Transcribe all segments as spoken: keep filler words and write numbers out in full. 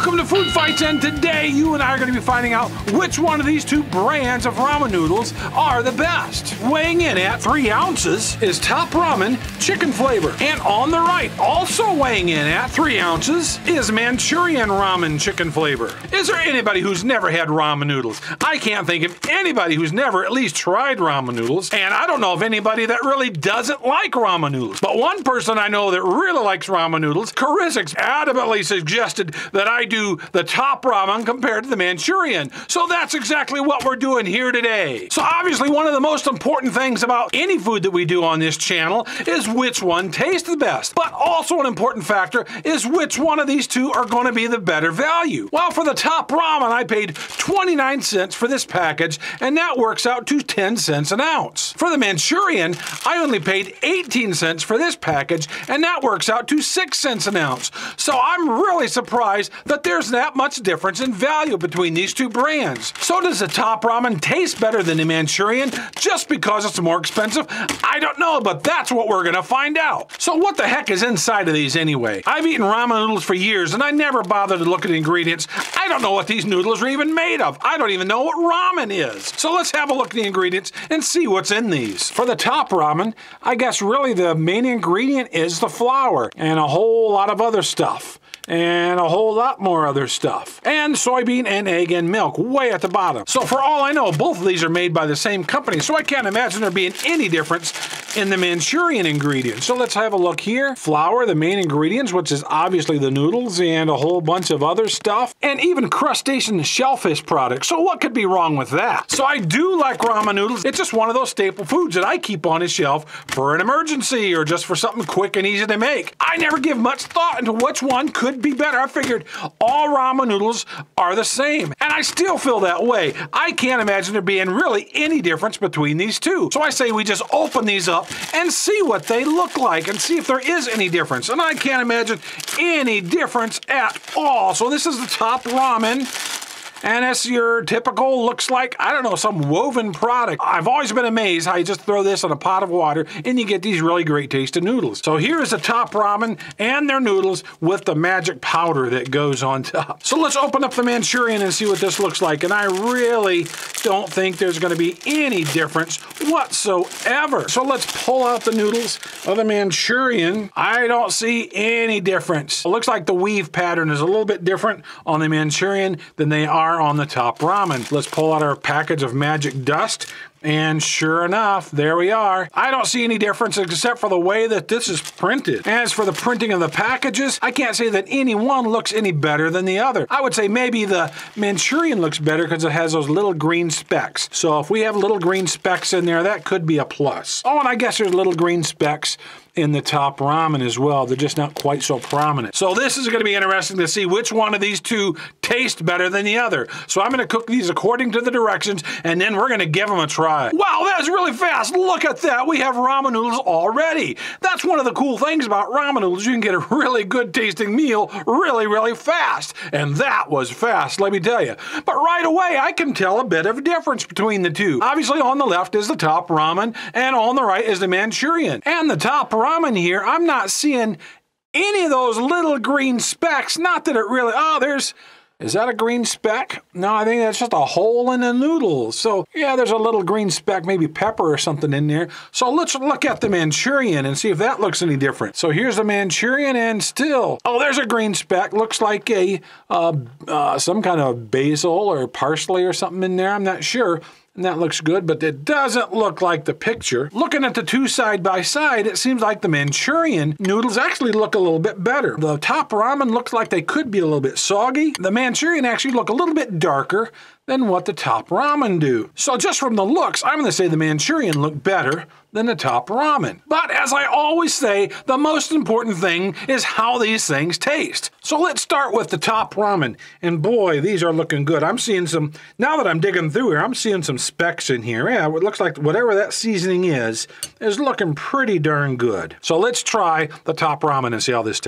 Welcome to Food Fights, and today you and I are going to be finding out which one of these two brands of ramen noodles are the best. Weighing in at three ounces is Top Ramen Chicken Flavor. And on the right, also weighing in at three ounces, is Manchurian Ramen Chicken Flavor. Is there anybody who's never had ramen noodles? I can't think of anybody who's never at least tried ramen noodles, and I don't know of anybody that really doesn't like ramen noodles. But one person I know that really likes ramen noodles, Charisix, adamantly suggested that I do the Top Ramen compared to the Manchurian. So that's exactly what we're doing here today. So obviously one of the most important things about any food that we do on this channel is which one tastes the best. But also an important factor is which one of these two are going to be the better value. Well, for the Top Ramen, I paid twenty-nine cents for this package, and that works out to ten cents an ounce. For the Manchurian, I only paid eighteen cents for this package, and that works out to six cents an ounce. So I'm really surprised that there's that much difference in value between these two brands. So does the Top Ramen taste better than the Manchurian just because it's more expensive? I don't know, but that's what we're gonna find out. So what the heck is inside of these anyway? I've eaten ramen noodles for years and I never bothered to look at the ingredients. I don't know what these noodles are even made of. I don't even know what ramen is. So let's have a look at the ingredients and see what's in these. For the Top Ramen, I guess really the main ingredient is the flour and a whole lot of other stuff. And a whole lot more other stuff. And soybean and egg and milk way at the bottom. So for all I know, both of these are made by the same company, so I can't imagine there being any difference in the Manchurian ingredients. So let's have a look here. Flour, the main ingredients, which is obviously the noodles and a whole bunch of other stuff, and even crustacean shellfish products. So what could be wrong with that? So I do like ramen noodles. It's just one of those staple foods that I keep on a shelf for an emergency or just for something quick and easy to make. I never give much thought into which one could be better. I figured all ramen noodles are the same, and I still feel that way. I can't imagine there being really any difference between these two. So I say we just open these up and see what they look like and see if there is any difference. And I can't imagine any difference at all. So this is the Top Ramen. And it's your typical, looks like, I don't know, some woven product. I've always been amazed how you just throw this in a pot of water and you get these really great tasting noodles. So here's the Top Ramen and their noodles with the magic powder that goes on top. So let's open up the Manchurian and see what this looks like. And I really don't think there's gonna be any difference whatsoever. So let's pull out the noodles of the Manchurian. I don't see any difference. It looks like the weave pattern is a little bit different on the Manchurian than they are on the Top Ramen. Let's pull out our package of magic dust, and sure enough, there we are. I don't see any difference except for the way that this is printed. As for the printing of the packages, I can't say that any one looks any better than the other. I would say maybe the Manchurian looks better because it has those little green specks. So if we have little green specks in there, that could be a plus. Oh, and I guess there's little green specks in the Top Ramen as well. They're just not quite so prominent. So this is gonna be interesting to see which one of these two tastes better than the other. So I'm gonna cook these according to the directions, and then we're gonna give them a try. Wow, that was really fast. Look at that, we have ramen noodles already. That's one of the cool things about ramen noodles. You can get a really good tasting meal really, really fast. And that was fast, let me tell you. But right away, I can tell a bit of a difference between the two. Obviously on the left is the Top Ramen, and on the right is the Manchurian. And the Top Ramen here, I'm not seeing any of those little green specks. Not that it really, oh, there's, is that a green speck? No, I think that's just a hole in the noodles. So yeah, there's a little green speck, maybe pepper or something in there. So let's look at the Manchurian and see if that looks any different. So here's the Manchurian, and still, oh, there's a green speck. Looks like a, uh, uh, some kind of basil or parsley or something in there. I'm not sure. And that looks good, but it doesn't look like the picture. Looking at the two side by side, it seems like the Manchurian noodles actually look a little bit better. The Top Ramen looks like they could be a little bit soggy. The Manchurian actually look a little bit darker than what the Top Ramen do. So just from the looks, I'm gonna say the Manchurian look better than the Top Ramen. But as I always say, the most important thing is how these things taste. So let's start with the Top Ramen. And boy, these are looking good. I'm seeing some, now that I'm digging through here, I'm seeing some specks in here. Yeah, it looks like whatever that seasoning is, is looking pretty darn good. So let's try the Top Ramen and see how this tastes.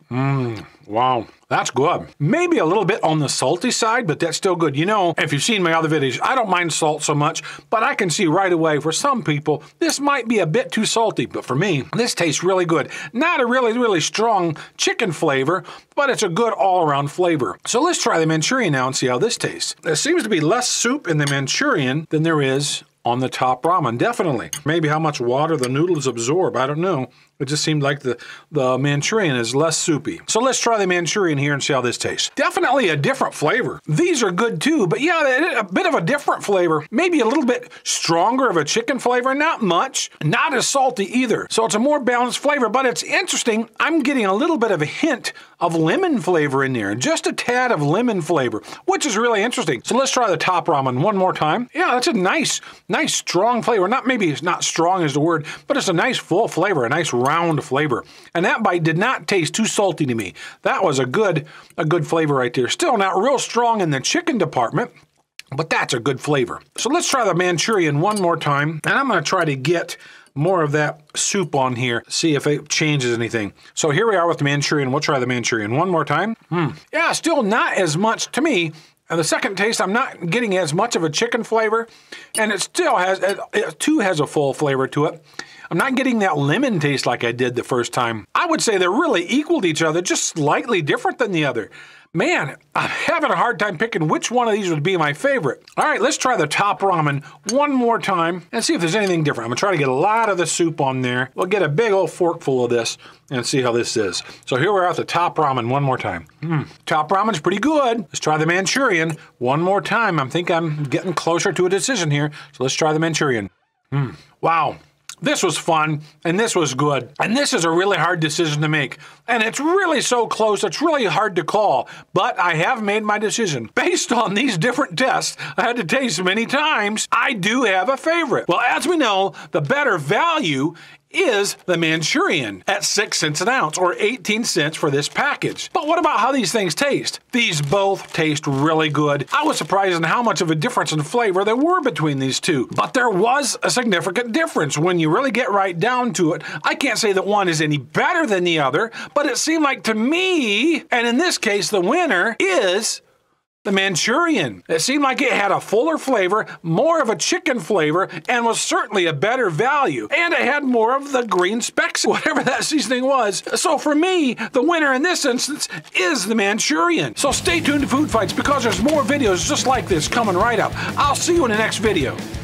Mmm, wow. That's good. Maybe a little bit on the salty side, but that's still good. You know, if you've seen my other videos, I don't mind salt so much, but I can see right away for some people, this might be a bit too salty. But for me, this tastes really good. Not a really, really strong chicken flavor, but it's a good all-around flavor. So let's try the Manchurian now and see how this tastes. There seems to be less soup in the Manchurian than there is on the top ramen, definitely. Maybe how much water the noodles absorb, I don't know. It just seemed like the, the Manchurian is less soupy. So let's try the Manchurian here and see how this tastes. Definitely a different flavor. These are good too, but yeah, a bit of a different flavor. Maybe a little bit stronger of a chicken flavor, not much. Not as salty either. So it's a more balanced flavor, but it's interesting. I'm getting a little bit of a hint of lemon flavor in there. Just a tad of lemon flavor, which is really interesting. So let's try the top ramen one more time. Yeah, that's a nice, nice strong flavor. Not maybe it's not strong is the word, but it's a nice full flavor, a nice round flavor. And that bite did not taste too salty to me. That was a good, a good flavor right there. Still not real strong in the chicken department, but that's a good flavor. So let's try the Manchurian one more time. And I'm going to try to get more of that soup on here, see if it changes anything. So here we are with the Manchurian. We'll try the Manchurian one more time. Hmm. Yeah, still not as much to me. And the second taste, I'm not getting as much of a chicken flavor, and it still has, it, it too has a full flavor to it. I'm not getting that lemon taste like I did the first time. I would say they're really equal to each other, just slightly different than the other. Man, I'm having a hard time picking which one of these would be my favorite. All right, let's try the top ramen one more time and see if there's anything different. I'm gonna try to get a lot of the soup on there. We'll get a big old fork full of this and see how this is. So here we're at the top ramen one more time. Mm, top ramen's pretty good. Let's try the Manchurian one more time. I think I'm getting closer to a decision here. So let's try the Manchurian. Mm, wow. This was fun, and this was good. And this is a really hard decision to make. And it's really so close, it's really hard to call. But I have made my decision. Based on these different tests I had to taste many times, I do have a favorite. Well, as we know, the better value is the Manchurian at six cents an ounce, or eighteen cents for this package. But what about how these things taste? These both taste really good. I was surprised in how much of a difference in flavor there were between these two. But there was a significant difference when you really get right down to it. I can't say that one is any better than the other, but it seemed like to me, and in this case, the winner is the Manchurian. It seemed like it had a fuller flavor, more of a chicken flavor, and was certainly a better value. And it had more of the green specks, whatever that seasoning was. So for me, the winner in this instance is the Manchurian. So stay tuned to Food Fights because there's more videos just like this coming right up. I'll see you in the next video.